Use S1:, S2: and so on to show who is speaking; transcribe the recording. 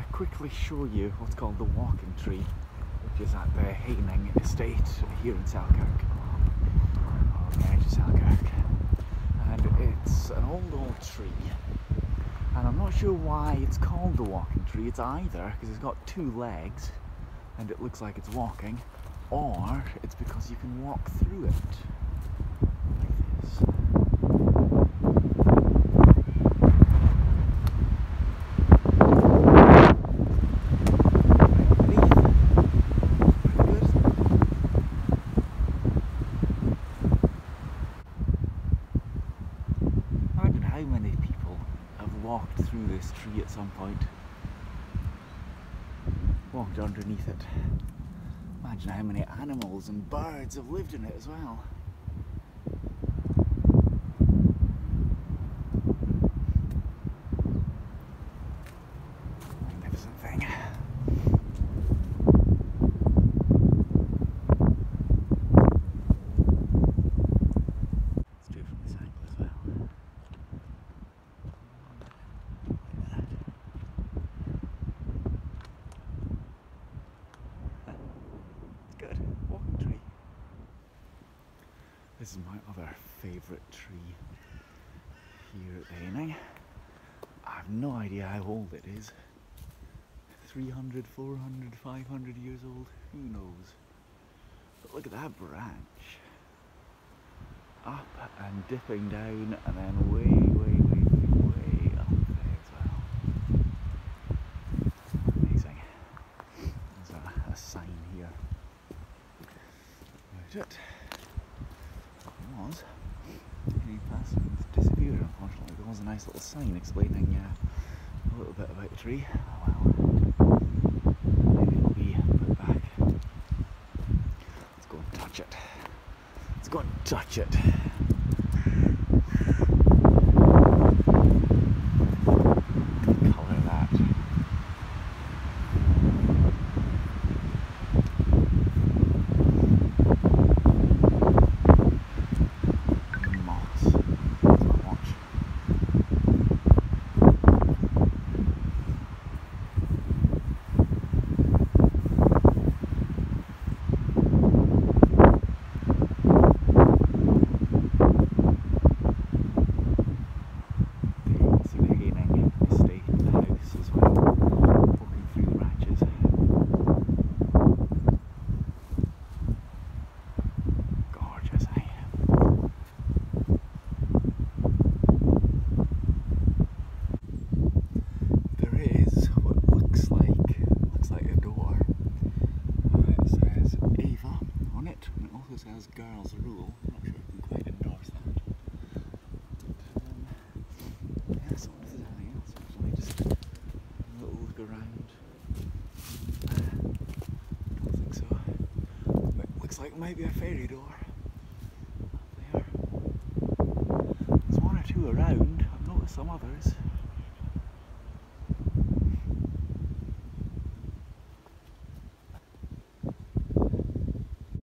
S1: quickly show you what's called the walking tree, which is at the Haining estate here in Selkirk, on the edge of Selkirk. And it's an old tree, and I'm not sure why it's called the walking tree. It's either because it's got two legs and it looks like it's walking, or it's because you can walk through it like this. How many people have walked through this tree at some point? Walked underneath it. Imagine how many animals and birds have lived in it as well. Magnificent thing. Let's do it from this angle as well. Good, walking tree. This is my other favourite tree here at Haining. I have no idea how old it is. 300, 400, 500 years old, who knows? But look at that branch. Up and dipping down and then way up there as well. Amazing. There's a sign here. It was. Any passing disappeared, unfortunately. There was a nice little sign explaining a little bit about the tree. Oh well, maybe it'll be put back. Let's go and touch it. Let's go and touch it. Colour that. Says girls rule. I'm not sure I can quite endorse that. But, yeah, so this is anything else actually, just a little look around. Don't think so. But looks like it might be a fairy door up there. There's one or two around. I've noticed some others.